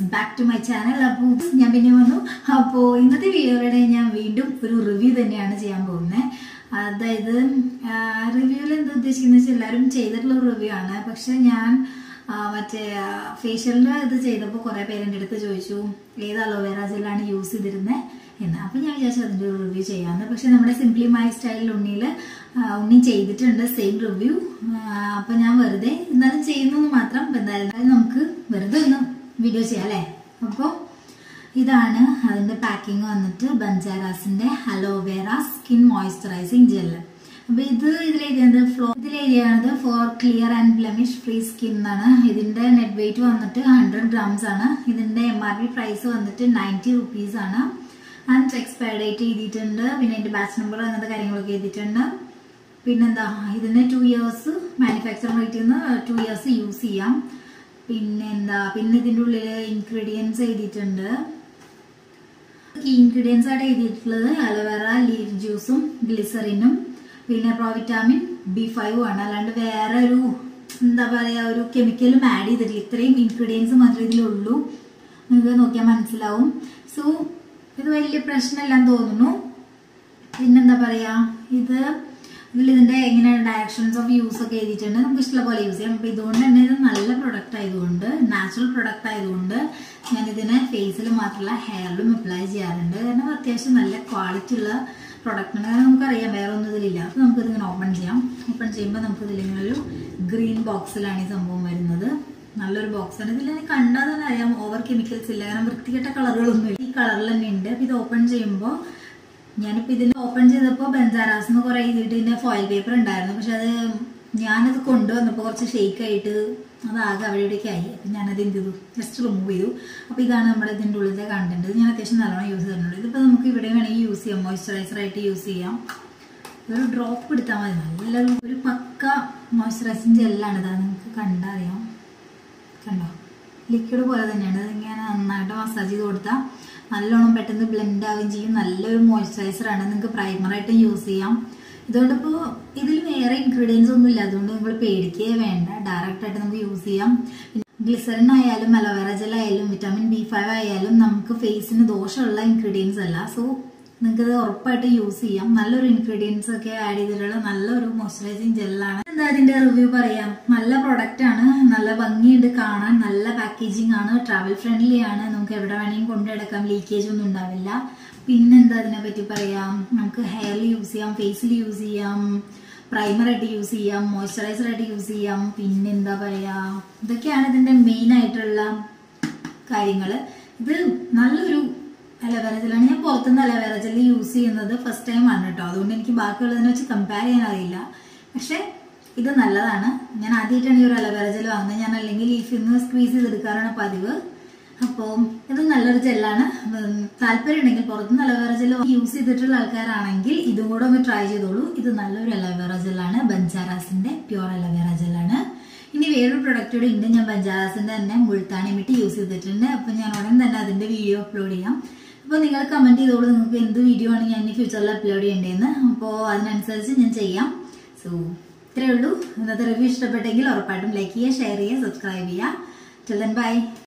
back to my channel. ഞാൻ പിന്നെ വന്നു. അപ്പോൾ ഇന്നത്തെ വീഡിയോയുടെ ഞാൻ വീണ്ടും ഒരു റിവ്യൂ തന്നെയാണ് ചെയ്യാൻ പോകുന്നത്. അതായത് റിവ്യൂവിൽ എന്താ ഉദ്ദേശിക്കുന്നത് വെച്ചാൽ എല്ലാവരും ചെയ്തിട്ടുള്ള റിവ്യൂ ആണ്. പക്ഷെ ഞാൻ മറ്റേ ഫേഷ്യലിന്റെ ഇത് ചെയ്തപ്പോൾ കുറെ പേര് എൻ്റെ അടുത്ത് ചോദിച്ചു ഏത് അലോവേറ ജെല്ലാണ് യൂസ് ചെയ്തിരുന്നത് എന്ന്. അപ്പം ഞാൻ വിചാരിച്ചു അതിൻ്റെ ഒരു റിവ്യൂ ചെയ്യാമെന്ന്. പക്ഷെ നമ്മുടെ സിംപ്ലി മൈ സ്റ്റൈൽ ഉണ്ണി ചെയ്തിട്ടുണ്ട് സെയിം റിവ്യൂ. അപ്പം ഞാൻ വെറുതെ എന്നാലും ചെയ്യുന്നു മാത്രം. എന്തായാലും നമുക്ക് വെറുതെ ഒന്ന് വീഡിയോ ചെയ്യാം അല്ലേ. അപ്പോൾ ഇതാണ് അതിൻ്റെ പാക്കിങ് വന്നിട്ട് ബഞ്ചാരാസിന്റെ അലോവേറ സ്കിൻ മോയ്സ്ചറൈസിങ് ജെല്ല്. അപ്പൊ ഇതിലെഴുതിയത് for clear and blemish free skin എന്നാണ്. ഇതിന്റെ നെറ്റ് വെയിറ്റ് വന്നിട്ട് 100 grams ആണ്. ഇതിന്റെ MRP പ്രൈസ് വന്നിട്ട് 90 rupees ആണ്. ആൻഡ് എക്സ്പയർ ഡേറ്റ് എഴുതിയിട്ടുണ്ട്. പിന്നെ ഇതിന്റെ ബാച്ച് നമ്പർ അങ്ങനത്തെ കാര്യങ്ങളൊക്കെ എഴുതിയിട്ടുണ്ട്. പിന്നെന്താ ഇതിന് 2 years മാനുഫാക്ചറിംഗ് റേറ്റിൽ നിന്ന് 2 years യൂസ് ചെയ്യാം. പിന്നെ ഇതിന്റെ ഉള്ളില് ഇൻഗ്രീഡിയൻസ് എഴുതിയിട്ടുണ്ട്. ഈ ഇൻഗ്രീഡിയൻസ് ആയിട്ട് എഴുതിയിട്ടുള്ളത് അലോവേറ ലീഫ് ജ്യൂസും ഗ്ലിസറിനും പിന്നെ പ്രോവിറ്റാമിൻ B5 ആണ്. അല്ലാണ്ട് വേറെ ഒരു എന്താ പറയാ ഒരു കെമിക്കലും ആഡ് ചെയ്തിട്ടില്ല. ഇത്രയും ഇൻഗ്രീഡിയൻസ് മാത്രമേ ഇതിലുള്ളൂ. നിങ്ങൾക്ക് നോക്കിയാൽ മനസ്സിലാവും. സോ ഇത് വലിയ പ്രശ്നമില്ലാന്ന് തോന്നുന്നു. പിന്നെന്താ പറയാ ഇതിന്റെ എങ്ങനെ ഡയറക്ഷൻസ് ഓഫ് യൂസ് ഒക്കെ എഴുതിയിട്ടുണ്ട്. നമുക്ക് ഇഷ്ടമുള്ള പോലെ യൂസ് ചെയ്യാം. അപ്പൊ ഇതുകൊണ്ട് തന്നെ ഇത് നല്ല പ്രൊഡക്റ്റ് ആയതുകൊണ്ട് നാച്ചുറൽ പ്രൊഡക്റ്റ് ആയതുകൊണ്ട് ഞാൻ ഇതിനെ ഫേസിൽ മാത്രമല്ല ഹെയറിലും അപ്ലൈ ചെയ്യാറുണ്ട്. കാരണം അത്യാവശ്യം നല്ല ക്വാളിറ്റി ഉള്ള പ്രൊഡക്റ്റ് ആണ്. നമുക്കറിയാം വേറെ ഒന്നും ഇതിലില്ല. അപ്പൊ നമുക്കിതിങ്ങനെ ഓപ്പൺ ചെയ്യാം. ഓപ്പൺ ചെയ്യുമ്പോൾ നമുക്ക് ഇതിലിങ്ങനെ ഒരു ഗ്രീൻ ബോക്സിലാണ് ഈ സംഭവം വരുന്നത്. നല്ലൊരു ബോക്സ് ആണ്. ഇതിൽ കണ്ടാൽ തന്നെ അറിയാം ഓവർ കെമിക്കൽസ് ഇല്ല. കാരണം വൃത്തികെട്ട കളറുകളൊന്നും ഇല്ല. ഈ കളറിൽ തന്നെ ഉണ്ട്. അപ്പൊ ഇത് ഓപ്പൺ ചെയ്യുമ്പോൾ ഞാനിപ്പോ ഇതിൽ ഓപ്പൺ ചെയ്തപ്പോൾ ബഞ്ചാരാസ് എന്ന് കുറെ എഴുതിയിട്ട് ഇതിന്റെ ഫോയിൽ പേപ്പർ ഉണ്ടായിരുന്നു. പക്ഷെ ഞാനത് കൊണ്ടുവന്നപ്പോൾ കുറച്ച് ഷേക്ക് ആയിട്ട് അതാകെ അവിടെ ഇവിടേക്ക് ആയി. അപ്പൊ ഞാനത് എന്ത് ചെയ്തു ജസ്റ്റ് റിമൂവ് ചെയ്തു. അപ്പൊ ഇതാണ് നമ്മുടെ ഇതിന്റെ ഉള്ളിലെ കണ്ടന്റ്. ഞാൻ അത്യാവശ്യം നല്ലോണം യൂസ് ചെയ്തിട്ടുണ്ട്. ഇതിപ്പോ നമുക്ക് ഇവിടെ വേണമെങ്കിൽ യൂസ് ചെയ്യാം. മോയ്സ്ചറൈസർ ആയിട്ട് യൂസ് ചെയ്യാം. ഒരു ഡ്രോപ്പ് എടുത്താൽ മതി. നല്ലൊരു ഒരു പക്ക മോയ്സ്ചറൈസിങ് ജെല്ലാണ്. ഇതാ നിങ്ങൾക്ക് കണ്ടറിയാം. കണ്ടോ ലിക്വിഡ് പോലെ തന്നെയാണ്. ഇതിങ്ങനെ നന്നായിട്ട് മസാജ് ചെയ്ത് കൊടുത്താൽ നല്ലോണം പെട്ടെന്ന് ബ്ലെൻഡ് ആവുകയും ചെയ്യും. നല്ലൊരു മോയ്സ്ചറൈസർ ആണ്. നിങ്ങൾക്ക് പ്രൈമറായിട്ട് യൂസ് ചെയ്യാം. ഇതുകൊണ്ടിപ്പോൾ ഇതിൽ വേറെ ഇൻഗ്രീഡിയൻസ് ഒന്നും ഇല്ല. അതുകൊണ്ട് നിങ്ങൾ പേടിക്കുകയേ വേണ്ട. ഡയറക്റ്റ് ആയിട്ട് നമുക്ക് യൂസ് ചെയ്യാം. ഗ്ലിസറിൻ ആയാലും അലോവേറ ജെൽ ആയാലും വിറ്റാമിൻ B5 ആയാലും നമുക്ക് ഫേസിന് ദോഷമുള്ള ഇൻഗ്രീഡിയൻസ് അല്ല. സോ നിങ്ങൾക്ക് ഇത് ഉറപ്പായിട്ട് യൂസ് ചെയ്യാം. നല്ലൊരു ഇൻഗ്രീഡിയൻസ് ഒക്കെ ആഡ് ചെയ്തിട്ടുള്ള നല്ലൊരു മോയ്സ്ചറൈസിങ് ജെല്ലാണ്. എന്താ അതിന്റെ റിവ്യൂ പറയാം. നല്ല പ്രൊഡക്റ്റ് ആണ്. നല്ല ഭംഗിയുണ്ട് കാണാൻ. നല്ല പാക്കേജിംഗ് ആണ്. ട്രാവൽ ഫ്രണ്ട്ലി ആണ്. നമുക്ക് എവിടെ വേണമെങ്കിലും കൊണ്ടുനടക്കാം. ലീക്കേജ് ഒന്നും ഉണ്ടാവില്ല. പിന്നെന്താ അതിനെ പറ്റി പറയാം. നമുക്ക് ഹെയറിൽ യൂസ് ചെയ്യാം, ഫേസിൽ യൂസ് ചെയ്യാം, പ്രൈമർ ആയിട്ട് യൂസ് ചെയ്യാം, മോയ്സ്ചറൈസർ ആയിട്ട് യൂസ് ചെയ്യാം. പിന്നെന്താ പറയാ ഇതൊക്കെയാണ് ഇതിന്റെ മെയിൻ ആയിട്ടുള്ള കാര്യങ്ങള്. ഇത് നല്ലൊരു അലോവേറ ജെല്ലാണ്. ഞാൻ പുറത്തുനിന്ന് അലോവേറ ജെല്ല് യൂസ് ചെയ്യുന്നത് ഫസ്റ്റ് ടൈം ആണ് കേട്ടോ. അതുകൊണ്ട് എനിക്ക് ബാക്കിയുള്ളതിനെ വെച്ച് കമ്പയർ ചെയ്യാൻ അറിയില്ല. പക്ഷെ ഇത് നല്ലതാണ്. ഞാൻ ആദ്യമായിട്ടാണ് ഈ ഒരു അലോവേറ ജെല്ല് വാങ്ങുന്നത്. ഞാൻ അല്ലെങ്കിൽ ലീഫിൽ നിന്ന് സ്ക്വീസ് ചെയ്തെടുക്കാറാണ് പതിവ്. അപ്പോൾ ഇത് നല്ലൊരു ജെല്ലാണ്. താല്പര്യം ഉണ്ടെങ്കിൽ പുറത്തുനിന്ന് അലോവേറ ജെല്ല് യൂസ് ചെയ്തിട്ടുള്ള ആൾക്കാരാണെങ്കിൽ ഇതും കൂടെ ഒന്ന് ട്രൈ ചെയ്തോളൂ. ഇത് നല്ലൊരു അലോവേറ ജെല്ലാണ്. ബഞ്ചാരാസിന്റെ പ്യൂർ അലോവേറ ജെല്ലാണ്. ഇനി വേറൊരു പ്രൊഡക്റ്റ് കൂടെ ഉണ്ട്. ഞാൻ ബഞ്ചാരാസിന്റെ തന്നെ മുൾത്താനി മിട്ടി യൂസ് ചെയ്തിട്ടുണ്ട്. അപ്പൊ ഞാൻ ഉടൻ തന്നെ അതിന്റെ വീഡിയോ അപ്ലോഡ് ചെയ്യാം. അപ്പോൾ നിങ്ങൾ കമന്റ് ചെയ്തോളൂ നിങ്ങൾക്ക് എന്ത് വീഡിയോ ആണ് ഞാൻ ഇനി ഫ്യൂച്ചറിൽ അപ്ലോഡ് ചെയ്യേണ്ടതെന്ന്. അപ്പോൾ അതിനനുസരിച്ച് ഞാൻ ചെയ്യാം. സോ ഇത്രയേ ഉള്ളൂ. ഇന്നത്തെ റിവ്യൂ ഇഷ്ടപ്പെട്ടെങ്കിൽ ഉറപ്പായിട്ടും ലൈക്ക് ചെയ്യുക, ഷെയർ ചെയ്യുക, സബ്സ്ക്രൈബ് ചെയ്യുക. Till then by.